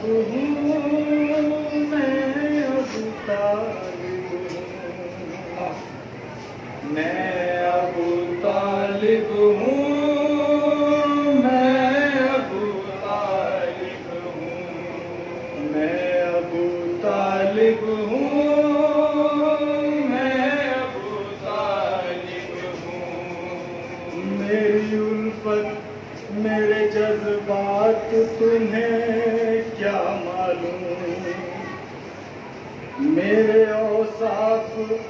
हूँ, मैं अबू तालिब हूँ, मैं अबू तालिब हूँ, मैं अबू तालिब हूँ, मैं अबू तालिब हूँ, मैं अबू तालिब हूँ। मेरी उल्फत मेरे जज्बात तुम्हें क्या मालूम, मेरे औसाफ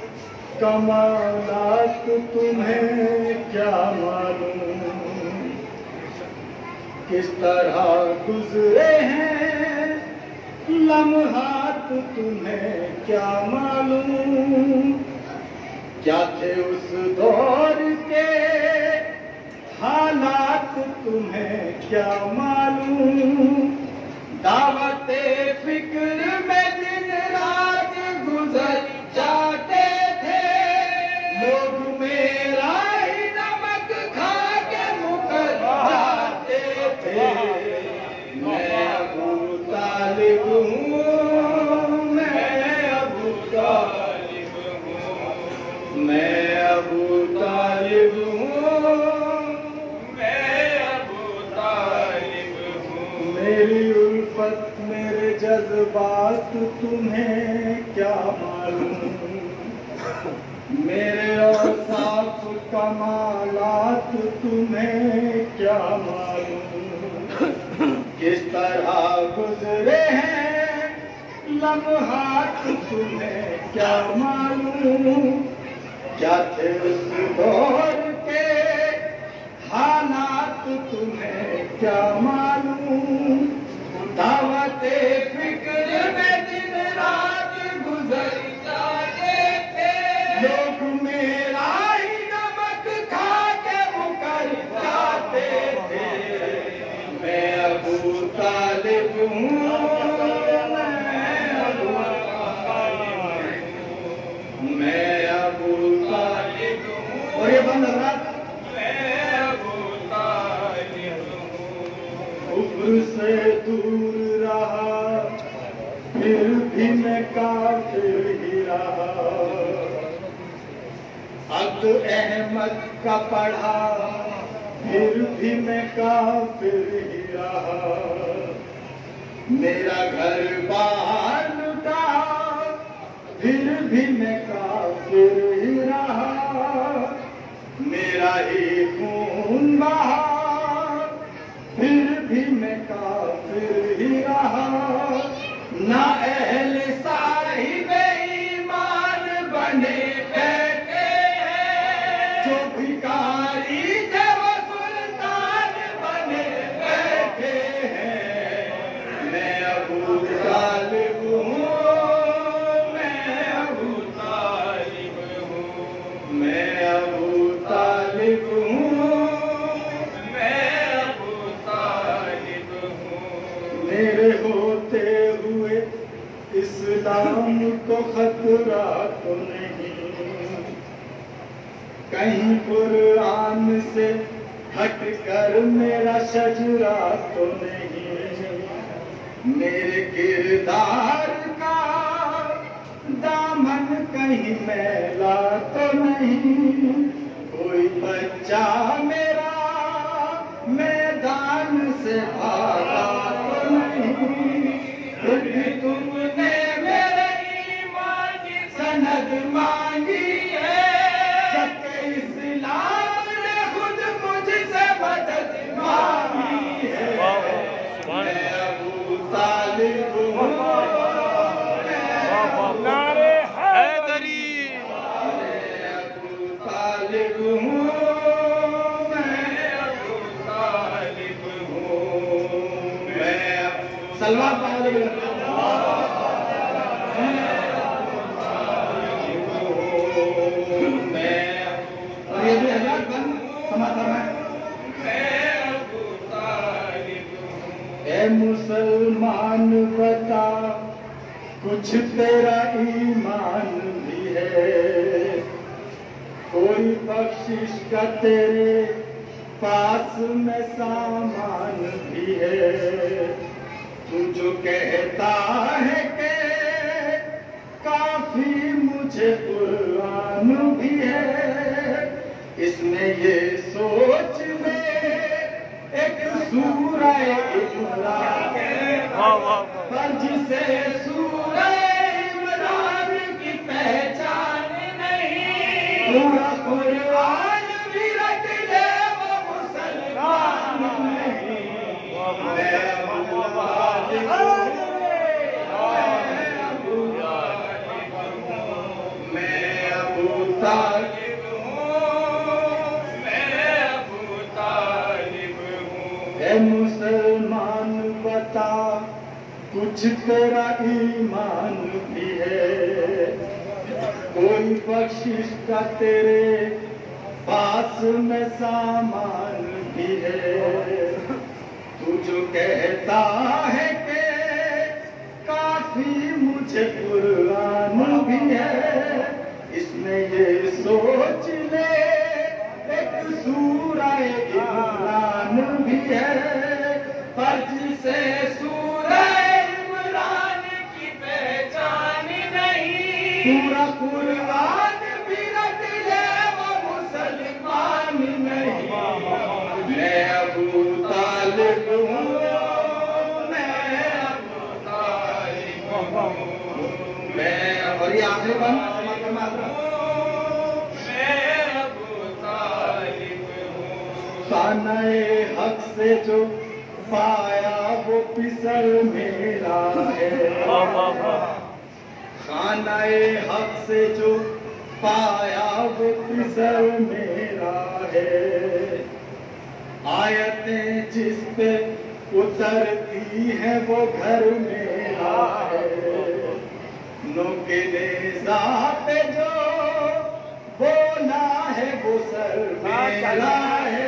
कमालात तुम्हें क्या मालूम, किस तरह गुजरे हैं लम्हात तुम्हें क्या मालूम, क्या थे उस दौर के हालात तुम्हें क्या मालूम, दावते फिक्र में दिन रात गुजर जाते थे, लोग मेरा ही नमक खा के मुकर जाते थे। मैं अबू तालिब हूँ, मैं अबू तालिब हूँ, मैं अबू तालिब हूँ, मेरी उल्फत मेरे जज्बात तुम्हें क्या मालूम, मेरे औसाफ कमालात तुम्हें क्या मालूम, किस तरह गुजरे हैं लम्हात तुम्हें क्या मालूम, क्या थे उस दौर के हालात तुम्हें क्या मालूम, दावते फिक्र में दिन रात गुजर जाते थे, लोग मेरा ही नमक खा के मुकर जाते थे। मैं अबू तालिब हूँ, मैं अबू तालिब हूँ, मैं अबू तालिब हूँ। और ये बंद हजरात, कुफ्र से दूर रहा फिर भी मैं काफिर ही रहा, अब्द अहमद का पढ़ा फिर भी मैं काफिर ही रहा, मेरा घर बाहर लुटा फिर भी मैं काफिर ही रहा, मेरा ही खून बहा फिर भी मैं काफिर ही रहा, ना अहले साहिबे ईमान बने बैठे हैं, जो भिखारी थे वो सुल्तान बने बैठे हैं। मैं अबू तालिब हूँ, मैं अबू तालिब हूँ, मैं अबू तालिब हूँ, मेरे होते हुए इस्लाम को खतरा तो नहीं, कहीं कुरान से हटकर मेरा शजरा तो नहीं, मेरे किरदार का दामन कहीं मैला तो नहीं, कोई बच्चा मेरा मैदान से भागा तो नहीं, फिर भी तुमने मेरे ईमान की सनद मांगी है, सबके इस्लाम ने खुद मुझसे मदद मांगी है। मैं अबू तालिब हूँ, नारे हैदरी, मैं अबू तालिब हूँ, सलमान पाले और ये भी हजार बंद समाधान है। ए मुसलमान बता कुछ तेरा ईमान भी है, कोई बख्शिश का तेरे पास में सामान भी है, तू जो कहता है कि काफी मुझे कुरान भी है, इसमें ये सोच ले एक सूरह इमरान पर जिसे सूरह इमरान की पहचान नहीं, पूरा कुरान भी रट ले वो मुसलमान नहीं। मैं अबू तालिब हूँ, ऐ मुसलमान बता कुछ तेरा ईमान भी है, कोई बख्शिश का तेरे पास में सामान भी है। तू जो कहता है कि काफी मुझे कुरान भी है, इसमें ये सोच ले एक सूरह इमरान भी है, पर जिसे सूरह इमरान की पहचान नहीं, पूरा कुरान भी रट ले वो मुसलमान नहीं। मैं अबू तालिब हूँ, मैं अबू तालिब हूँ, मैं और ये आखिरी बात खानाए हक से जो पाया वो पिसल मेरा है, खानाए हक से जो पाया वो पिसल मेरा है। आयतें जिस पे उतरती हैं वो घर मेरा है, नोके नेज़ा पे जो बोला है वो सर मेरा है,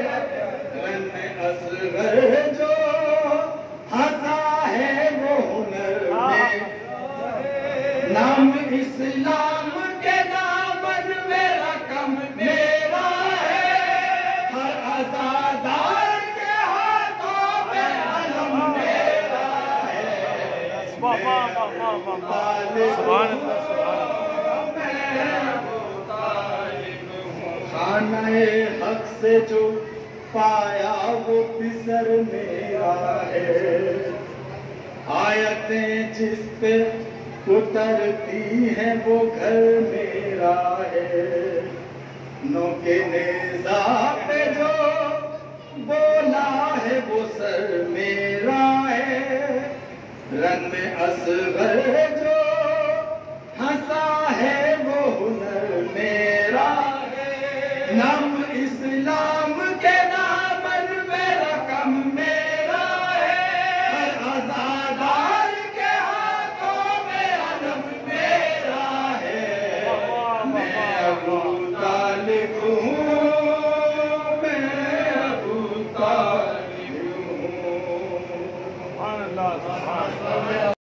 असगर जो हंसा है वो हुनर में, नाम इस्लाम के दामन में रकम मेरा है, हर आजादार के हाथों में अलम मेरा है। खानाए हक से जो पाया वो पिसर मेरा है, आयतें जिस पे उतरती हैं वो घर मेरा है, नोके नेज़ा पे जो बोला है वो सर मेरा है, रंग असगर जो हंसा है वो हुनर मेरा है, नाम इस्लाम के दामन में रकम मेरा है, हर आजादार के हाथों में अलम मेरा है। मैं अबू तालिब हूँ,